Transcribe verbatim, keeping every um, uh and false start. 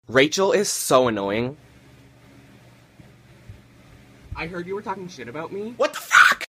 Rachel is so annoying. I heard you were talking shit about me. What the fuck?